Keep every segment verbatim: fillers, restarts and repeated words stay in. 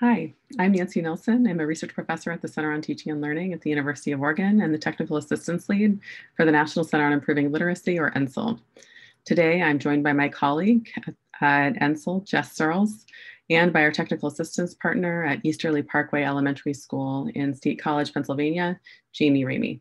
Hi, I'm Nancy Nelson. I'm a research professor at the Center on Teaching and Learning at the University of Oregon and the Technical Assistance Lead for the National Center on Improving Literacy, or N C I L. Today, I'm joined by my colleague at N C I L, Jess Surles, and by our technical assistance partner at Easterly Parkway Elementary School in State College, Pennsylvania, Jaymie Raymey.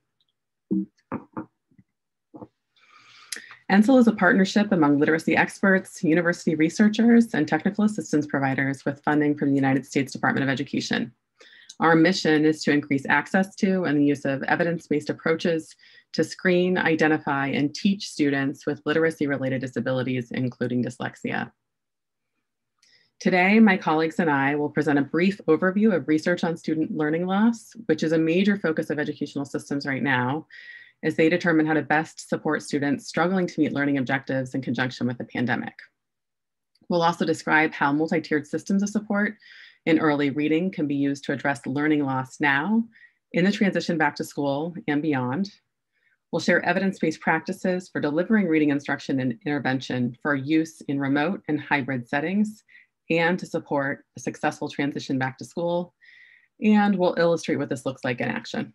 N C I L is a partnership among literacy experts, university researchers, and technical assistance providers with funding from the United States Department of Education. Our mission is to increase access to and the use of evidence-based approaches to screen, identify, and teach students with literacy-related disabilities, including dyslexia. Today, my colleagues and I will present a brief overview of research on student learning loss, which is a major focus of educational systems right now, as they determine how to best support students struggling to meet learning objectives in conjunction with the pandemic. We'll also describe how multi-tiered systems of support in early reading can be used to address learning loss now, in the transition back to school, and beyond. We'll share evidence-based practices for delivering reading instruction and intervention for use in remote and hybrid settings, and to support a successful transition back to school. And we'll illustrate what this looks like in action.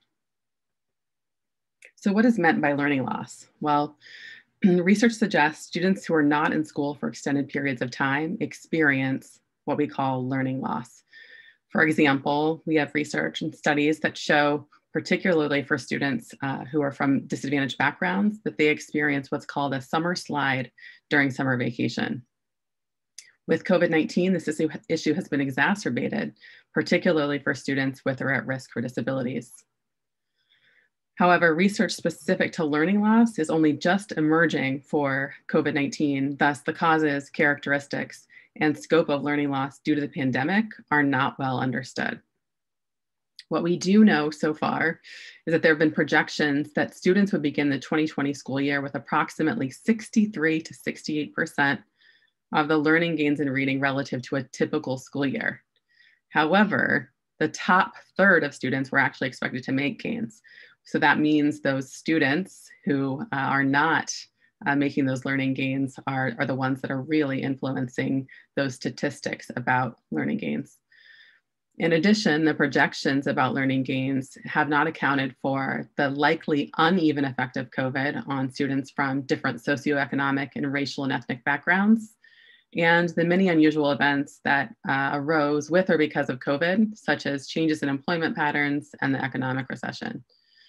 So what is meant by learning loss? Well, research suggests students who are not in school for extended periods of time experience what we call learning loss. For example, we have research and studies that show, particularly for students uh, who are from disadvantaged backgrounds, that they experience what's called a summer slide during summer vacation. With COVID nineteen, this issue has been exacerbated, particularly for students with or at risk for disabilities. However, research specific to learning loss is only just emerging for COVID nineteen. Thus, the causes, characteristics, and scope of learning loss due to the pandemic are not well understood. What we do know so far is that there have been projections that students would begin the twenty twenty school year with approximately sixty-three to sixty-eight percent of the learning gains in reading relative to a typical school year. However, the top third of students were actually expected to make gains. So that means those students who uh, are not uh, making those learning gains are, are the ones that are really influencing those statistics about learning gains. In addition, the projections about learning gains have not accounted for the likely uneven effect of COVID on students from different socioeconomic and racial and ethnic backgrounds, and the many unusual events that uh, arose with or because of COVID, such as changes in employment patterns and the economic recession.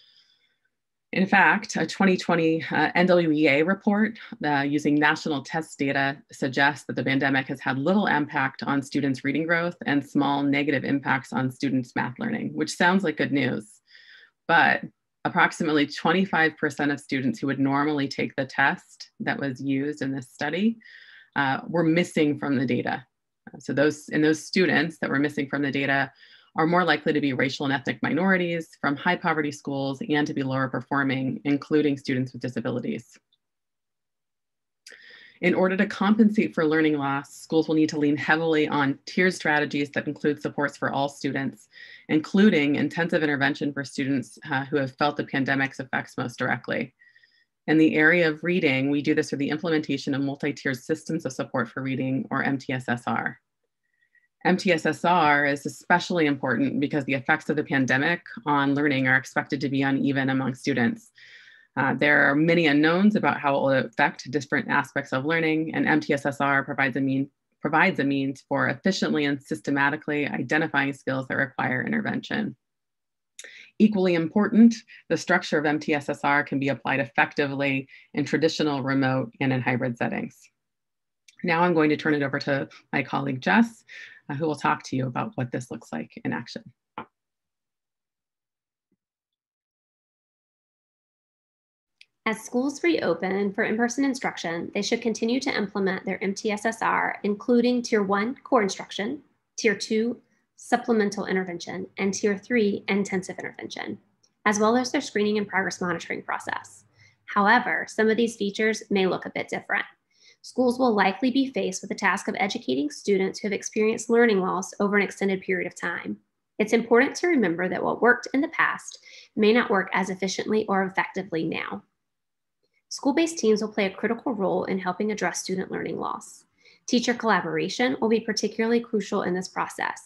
In fact, a twenty twenty uh, N W E A report uh, using national test data suggests that the pandemic has had little impact on students' reading growth and small negative impacts on students' math learning, which sounds like good news. But approximately twenty-five percent of students who would normally take the test that was used in this study uh, were missing from the data. So those, and those students that were missing from the data are more likely to be racial and ethnic minorities from high poverty schools and to be lower performing, including students with disabilities. In order to compensate for learning loss, schools will need to lean heavily on tiered strategies that include supports for all students, including intensive intervention for students uh, who have felt the pandemic's effects most directly. In the area of reading, we do this through the implementation of multi-tiered systems of support for reading, or M T S S R. M T S S R is especially important because the effects of the pandemic on learning are expected to be uneven among students. Uh, there are many unknowns about how it will affect different aspects of learning, and M T S S R provides a, mean, provides a means for efficiently and systematically identifying skills that require intervention. Equally important, the structure of M T S S R can be applied effectively in traditional, remote, and in hybrid settings. Now I'm going to turn it over to my colleague Jess, uh, who will talk to you about what this looks like in action. As schools reopen for in-person instruction, they should continue to implement their M T S S R, including Tier one, core instruction, Tier two, supplemental intervention, and Tier three, intensive intervention, as well as their screening and progress monitoring process. However, some of these features may look a bit different. Schools will likely be faced with the task of educating students who have experienced learning loss over an extended period of time. It's important to remember that what worked in the past may not work as efficiently or effectively now. School-based teams will play a critical role in helping address student learning loss. Teacher collaboration will be particularly crucial in this process.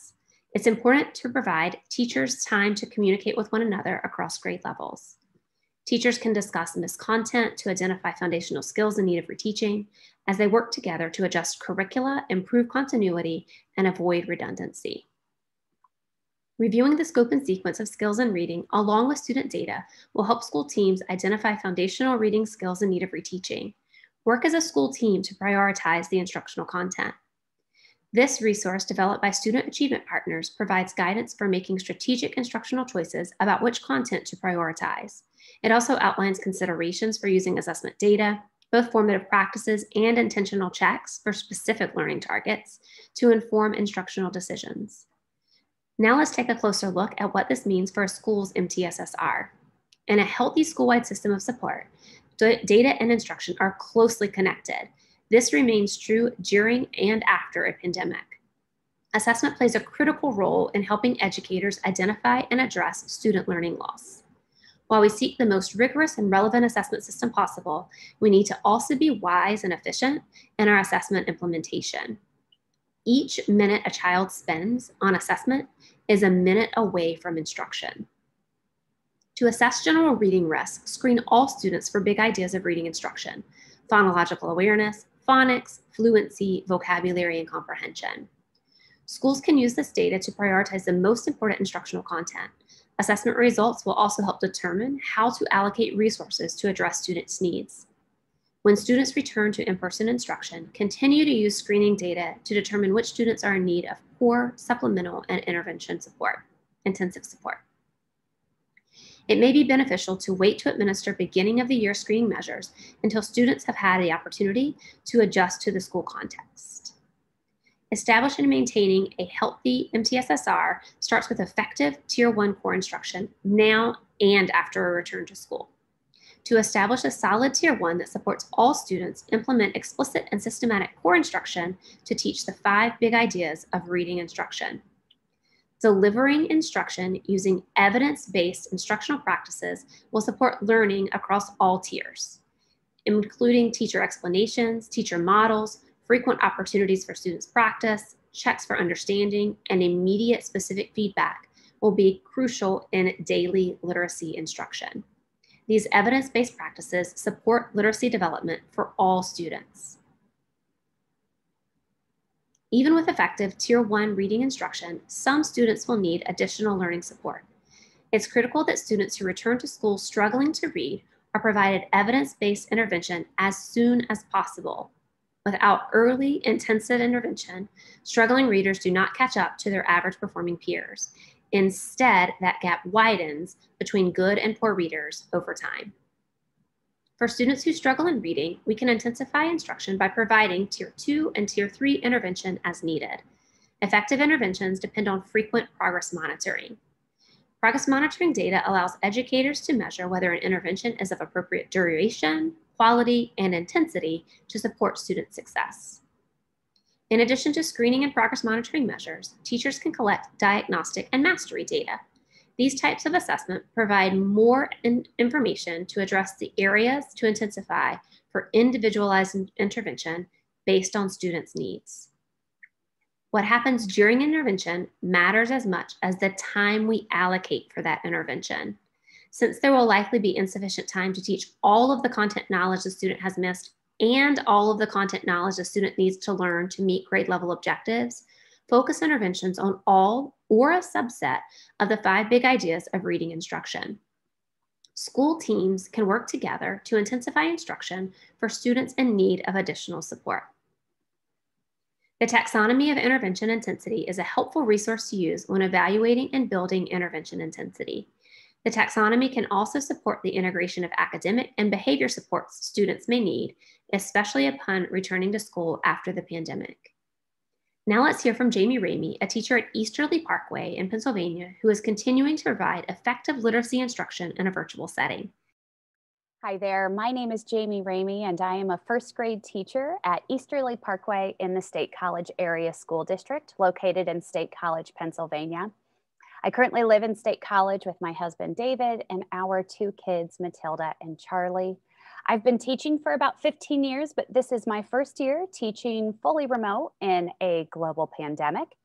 It's important to provide teachers time to communicate with one another across grade levels. Teachers can discuss missed content to identify foundational skills in need of reteaching as they work together to adjust curricula, improve continuity, and avoid redundancy. Reviewing the scope and sequence of skills in reading along with student data will help school teams identify foundational reading skills in need of reteaching. Work as a school team to prioritize the instructional content. This resource, developed by student achievement partners, provides guidance for making strategic instructional choices about which content to prioritize. It also outlines considerations for using assessment data, both formative practices and intentional checks for specific learning targets to inform instructional decisions. Now let's take a closer look at what this means for a school's M T S S R. In a healthy school-wide system of support, data and instruction are closely connected. This remains true during and after a pandemic. Assessment plays a critical role in helping educators identify and address student learning loss. While we seek the most rigorous and relevant assessment system possible, we need to also be wise and efficient in our assessment implementation. Each minute a child spends on assessment is a minute away from instruction. To assess general reading risk, screen all students for big ideas of reading instruction: phonological awareness, phonics, fluency, vocabulary, and comprehension. Schools can use this data to prioritize the most important instructional content. Assessment results will also help determine how to allocate resources to address students' needs. When students return to in-person instruction, continue to use screening data to determine which students are in need of core, supplemental, and intervention support, intensive support. It may be beneficial to wait to administer beginning of the year screening measures until students have had the opportunity to adjust to the school context. Establishing and maintaining a healthy M T S S R starts with effective Tier one core instruction now and after a return to school. To establish a solid Tier one that supports all students, implement explicit and systematic core instruction to teach the five big ideas of reading instruction. Delivering instruction using evidence-based instructional practices will support learning across all tiers, including teacher explanations, teacher models, frequent opportunities for students' practice, checks for understanding, and immediate specific feedback will be crucial in daily literacy instruction. These evidence-based practices support literacy development for all students. Even with effective Tier one reading instruction, some students will need additional learning support. It's critical that students who return to school struggling to read are provided evidence-based intervention as soon as possible. Without early, intensive intervention, struggling readers do not catch up to their average performing peers. Instead, that gap widens between good and poor readers over time. For students who struggle in reading, we can intensify instruction by providing Tier two and Tier three intervention as needed. Effective interventions depend on frequent progress monitoring. Progress monitoring data allows educators to measure whether an intervention is of appropriate duration, quality, and intensity to support student success. In addition to screening and progress monitoring measures, teachers can collect diagnostic and mastery data. These types of assessment provide more in information to address the areas to intensify for individualized intervention based on students' needs. What happens during intervention matters as much as the time we allocate for that intervention. Since there will likely be insufficient time to teach all of the content knowledge the student has missed and all of the content knowledge the student needs to learn to meet grade level objectives, focus interventions on all or a subset of the five big ideas of reading instruction. School teams can work together to intensify instruction for students in need of additional support. The taxonomy of intervention intensity is a helpful resource to use when evaluating and building intervention intensity. The taxonomy can also support the integration of academic and behavior supports students may need, especially upon returning to school after the pandemic. Now let's hear from Jaymie Raymey, a teacher at Easterly Parkway in Pennsylvania, who is continuing to provide effective literacy instruction in a virtual setting. Hi there, my name is Jaymie Raymey and I am a first grade teacher at Easterly Parkway in the State College Area School District located in State College, Pennsylvania. I currently live in State College with my husband, David, and our two kids, Matilda and Charlie. I've been teaching for about fifteen years, but this is my first year teaching fully remote in a global pandemic.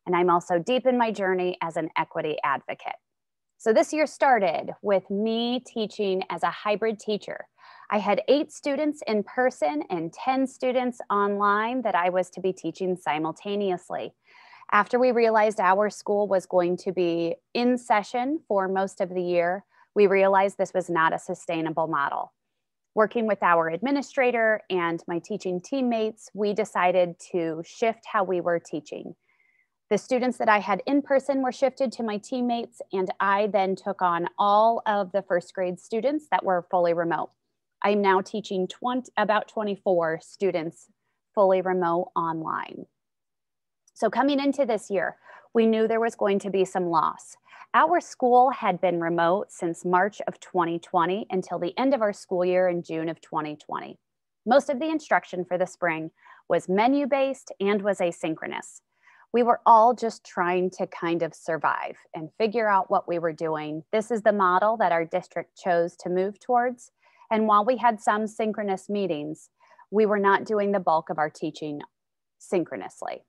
And I'm also deep in my journey as an equity advocate. So this year started with me teaching as a hybrid teacher. I had eight students in person and ten students online that I was to be teaching simultaneously. After we realized our school was going to be in session for most of the year, we realized this was not a sustainable model. Working with our administrator and my teaching teammates, we decided to shift how we were teaching. The students that I had in person were shifted to my teammates, and I then took on all of the first grade students that were fully remote. I'm now teaching twenty, about twenty-four students fully remote online. So coming into this year, we knew there was going to be some loss. Our school had been remote since March of twenty twenty until the end of our school year in June of twenty twenty. Most of the instruction for the spring was menu-based and was asynchronous. We were all just trying to kind of survive and figure out what we were doing. This is the model that our district chose to move towards. And while we had some synchronous meetings, we were not doing the bulk of our teaching synchronously.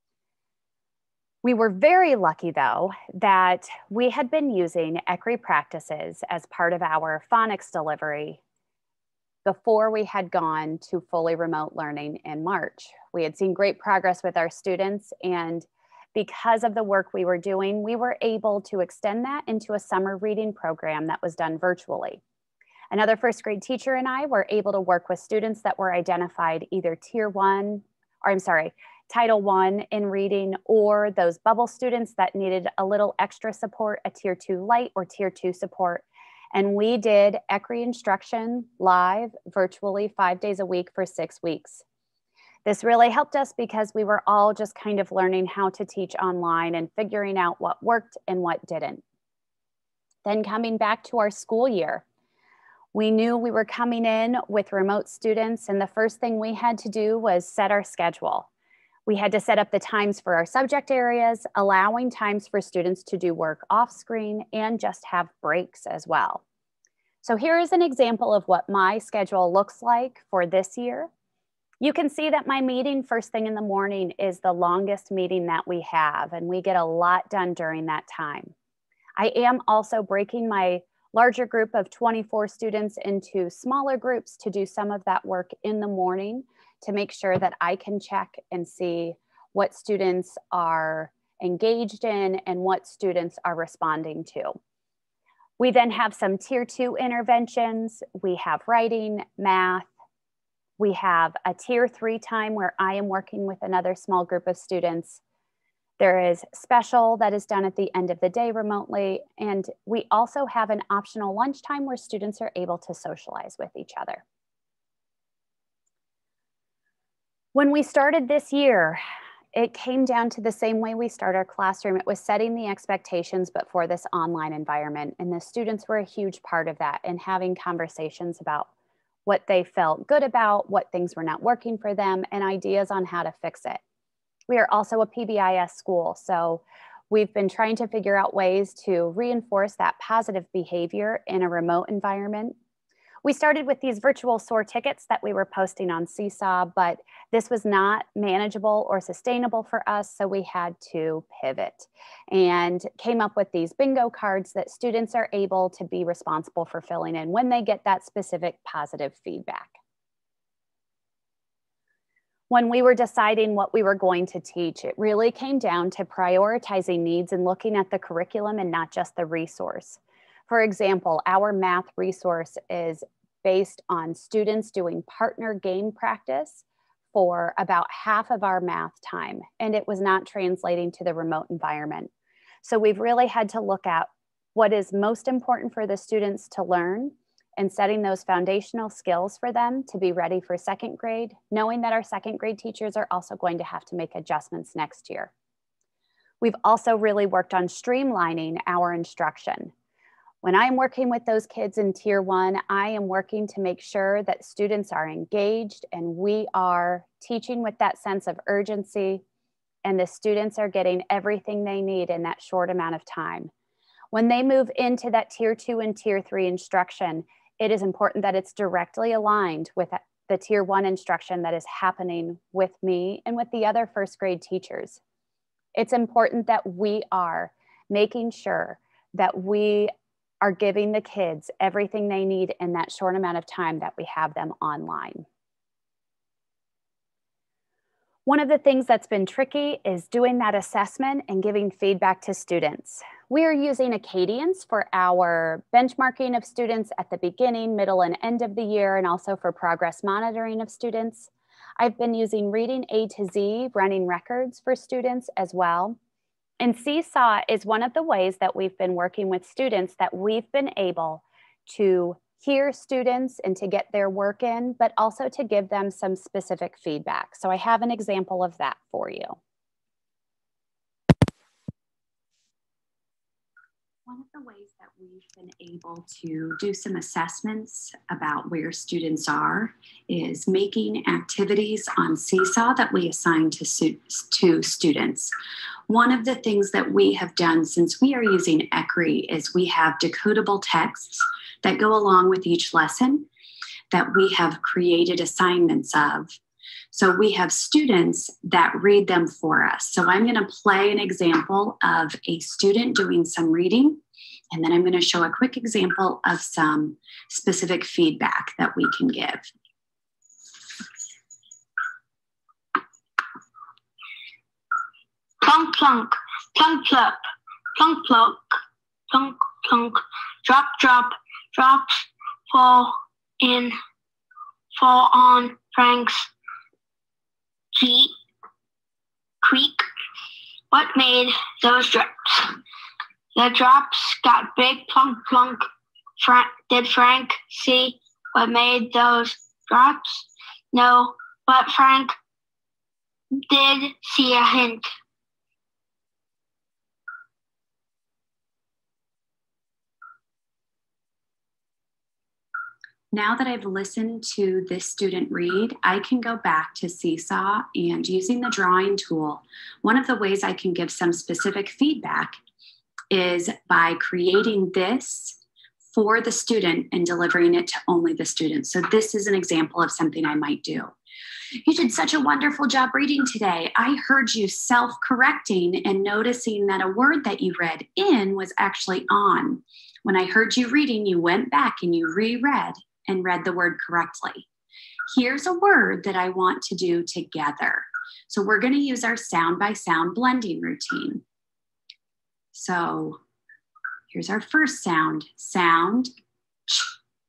We were very lucky, though, that we had been using E C R I practices as part of our phonics delivery before we had gone to fully remote learning in March. We had seen great progress with our students, and because of the work we were doing, we were able to extend that into a summer reading program that was done virtually. Another first grade teacher and I were able to work with students that were identified either tier one, or I'm sorry, Title one in reading, or those bubble students that needed a little extra support, a tier two light or tier two support. And we did E C R I instruction live virtually five days a week for six weeks. This really helped us because we were all just kind of learning how to teach online and figuring out what worked and what didn't. Then coming back to our school year, we knew we were coming in with remote students, and the first thing we had to do was set our schedule. We had to set up the times for our subject areas, allowing times for students to do work off screen and just have breaks as well. So here is an example of what my schedule looks like for this year. You can see that my meeting first thing in the morning is the longest meeting that we have, and we get a lot done during that time. I am also breaking my larger group of twenty-four students into smaller groups to do some of that work in the morning to make sure that I can check and see what students are engaged in and what students are responding to. We then have some tier two interventions. We have writing, math. We have a tier three time where I am working with another small group of students. There is special that is done at the end of the day remotely. And we also have an optional lunchtime where students are able to socialize with each other. When we started this year, it came down to the same way we start our classroom. It was setting the expectations, but for this online environment. And the students were a huge part of that, and having conversations about what they felt good about, what things were not working for them, and ideas on how to fix it. We are also a P B I S school, so we've been trying to figure out ways to reinforce that positive behavior in a remote environment. We started with these virtual S O A R tickets that we were posting on Seesaw, but this was not manageable or sustainable for us, so we had to pivot and came up with these bingo cards that students are able to be responsible for filling in when they get that specific positive feedback. When we were deciding what we were going to teach, it really came down to prioritizing needs and looking at the curriculum and not just the resource. For example, our math resource is based on students doing partner game practice for about half of our math time, and it was not translating to the remote environment. So we've really had to look at what is most important for the students to learn and setting those foundational skills for them to be ready for second grade, knowing that our second grade teachers are also going to have to make adjustments next year. We've also really worked on streamlining our instruction. When I'm working with those kids in tier one, I am working to make sure that students are engaged and we are teaching with that sense of urgency, and the students are getting everything they need in that short amount of time. When they move into that tier two and tier three instruction, it is important that it's directly aligned with the tier one instruction that is happening with me and with the other first grade teachers. It's important that we are making sure that we are giving the kids everything they need in that short amount of time that we have them online. One of the things that's been tricky is doing that assessment and giving feedback to students. We are using a cadence for our benchmarking of students at the beginning, middle, and end of the year, and also for progress monitoring of students. I've been using Reading A to Z, running records for students as well. And Seesaw is one of the ways that we've been working with students that we've been able to hear students and to get their work in, but also to give them some specific feedback. So I have an example of that for you. One of the ways that we've been able to do some assessments about where students are is making activities on Seesaw that we assign to, to students. One of the things that we have done since we are using E C R I is we have decodable texts that go along with each lesson that we have created assignments of. So we have students that read them for us. So I'm going to play an example of a student doing some reading, and then I'm going to show a quick example of some specific feedback that we can give. Plunk, plunk, plunk, plunk, plunk, plunk, plunk, plunk, drop, drop, drops fall in, fall on Frank's key, creek. What made those drops? The drops got big, plunk, plunk. Frank, did Frank see what made those drops? No, but Frank did see a hint. Now that I've listened to this student read, I can go back to Seesaw, and using the drawing tool, one of the ways I can give some specific feedback is by creating this for the student and delivering it to only the student. So this is an example of something I might do. You did such a wonderful job reading today. I heard you self-correcting and noticing that a word that you read in was actually on. When I heard you reading, you went back and you reread and read the word correctly. Here's a word that I want to do together. So we're going to use our sound by sound blending routine. So here's our first sound. Sound, ch.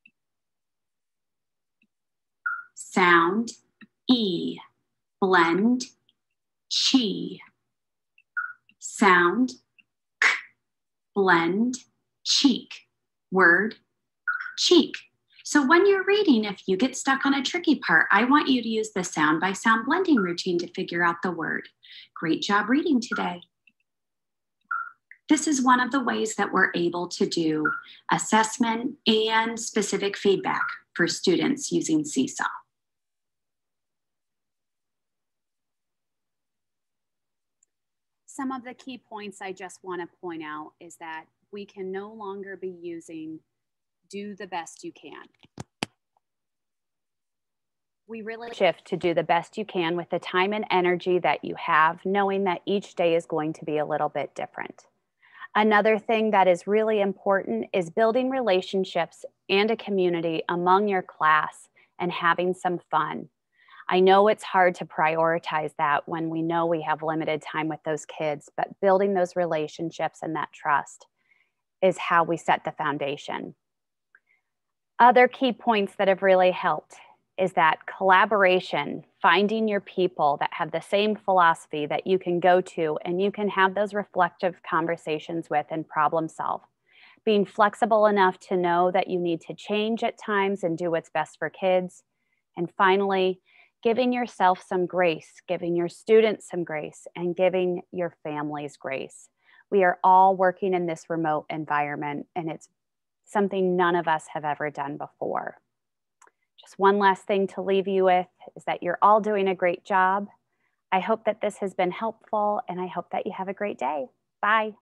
Sound, e. Blend, chi. Sound, k. Blend, cheek. Word, cheek. So when you're reading, if you get stuck on a tricky part, I want you to use the sound by sound blending routine to figure out the word. Great job reading today. This is one of the ways that we're able to do assessment and specific feedback for students using Seesaw. Some of the key points I just want to point out is that we can no longer be using do the best you can. We really shift to do the best you can with the time and energy that you have, knowing that each day is going to be a little bit different. Another thing that is really important is building relationships and a community among your class and having some fun. I know it's hard to prioritize that when we know we have limited time with those kids, but building those relationships and that trust is how we set the foundation. Other key points that have really helped is that collaboration, finding your people that have the same philosophy that you can go to and you can have those reflective conversations with and problem solve. Being flexible enough to know that you need to change at times and do what's best for kids. And finally, giving yourself some grace, giving your students some grace, and giving your families grace. We are all working in this remote environment, and it's something none of us have ever done before. Just one last thing to leave you with is that you're all doing a great job. I hope that this has been helpful, and I hope that you have a great day. Bye.